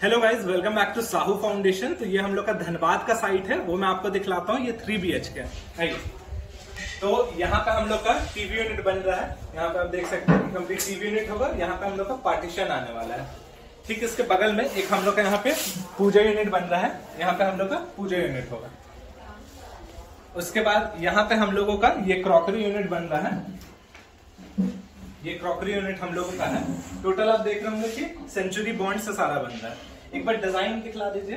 Hello guys, welcome back to Sahu foundation. तो ये हम लोग का धनबाद का साइट है, वो मैं आपको दिखलाता हूँ। ये 3 BHK है। तो यहाँ पे हम लोग का टीवी यूनिट बन रहा है। यहाँ पे आप देख सकते हैं कंप्लीट टीवी यूनिट होगा। यहाँ पे हम लोग का पार्टीशन आने वाला है। ठीक, इसके बगल में एक हम लोग का यहाँ पे पूजा यूनिट बन रहा है। यहाँ पे हम लोग का पूजा यूनिट होगा। उसके बाद यहाँ पे हम लोगों का ये क्रॉकरी यूनिट बन रहा है। ये क्रॉकरी यूनिट हम लोगों का है। टोटल आप देख रहे होंगे कि सेंचुरी बॉन्ड से सारा बन रहा है। एक बार डिजाइन दिखला दीजिए।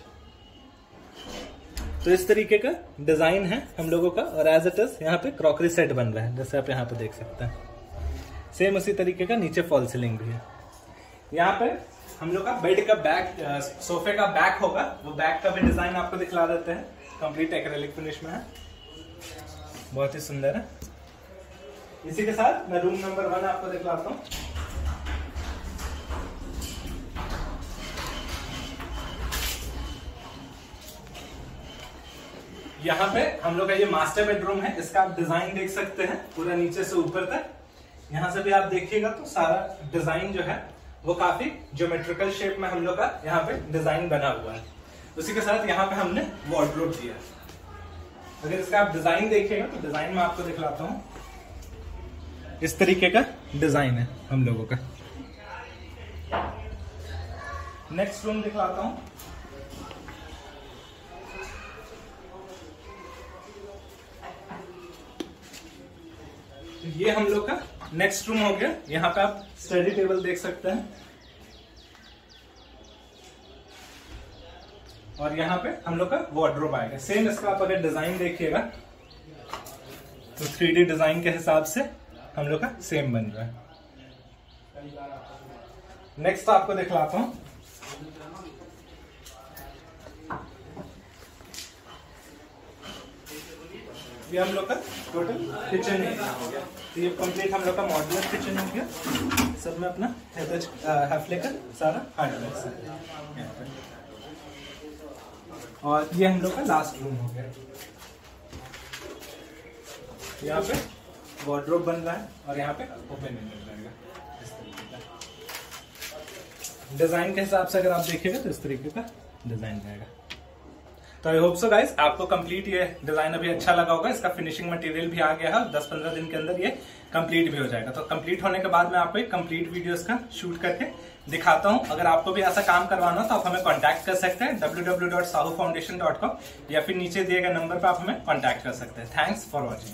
तो इस तरीके का डिजाइन है हम लोगों का, और एज इट इज यहाँ पे क्रॉकरी सेट बन रहा है, जैसे आप यहाँ पे देख सकते हैं। सेम उसी तरीके का नीचे फॉल सीलिंग भी है। यहाँ पे हम लोग का बेड का बैक, सोफे का बैक होगा, वो बैक का भी डिजाइन आपको दिखला देते हैं। कंप्लीट एक्रेलिक फिनिश में है, बहुत ही सुंदर है। इसी के साथ मैं रूम नंबर 1 आपको दिखलाता हूँ। यहाँ पे हम लोग का ये मास्टर बेडरूम है। इसका आप डिजाइन देख सकते हैं पूरा नीचे से ऊपर तक। यहाँ से भी आप देखिएगा तो सारा डिजाइन जो है वो काफी ज्योमेट्रिकल शेप में हम लोग का यहाँ पे डिजाइन बना हुआ है। उसी के साथ यहाँ पे हमने वार्डरोब दिया है। अगर इसका आप डिजाइन देखिएगा तो डिजाइन में आपको दिखलाता हूँ। इस तरीके का डिजाइन है हम लोगों का। नेक्स्ट रूम दिखलाता हूँ। ये हम लोग का नेक्स्ट रूम हो गया। यहाँ पे आप स्टडी टेबल देख सकते हैं, और यहाँ पे हम लोग का वार्डरोब आएगा। सेम इसका आप अगर डिजाइन देखिएगा तो 3D डिजाइन के हिसाब से हम लोग का सेम बन रहा है। नेक्स्ट आपको दिखलाता हूं। ये हम लोग का टोटल किचन एरिया हो गया। तो ये कंप्लीट हम लोग का मॉड्यूलर किचन हो गया। सब में अपना हैफले का सारा हार्डवेयर है। और ये हम लोग का लास्ट रूम हो गया। यहाँ पे वार्डरोब बन रहा है, और यहाँ पे ओपन मिल जाएगा इस तरीके का। डिजाइन के हिसाब से अगर आप देखिएगा तो इस तरीके का डिजाइन रहेगा। तो आई होप सो गाइस आपको कंप्लीट ये डिजाइन अभी अच्छा लगा होगा। इसका फिनिशिंग मटेरियल भी आ गया है। 10-15 दिन के अंदर ये कंप्लीट भी हो जाएगा। तो कंप्लीट होने के बाद मैं आपको एक कंप्लीट वीडियो इसका शूट करके दिखाता हूं। अगर आपको भी ऐसा काम करवाना हो तो आप हमें कांटेक्ट कर सकते हैं www.sahufoundation.com, या फिर नीचे दिए गए नंबर पर आप हमें कांटेक्ट कर सकते हैं। Thanks for watching.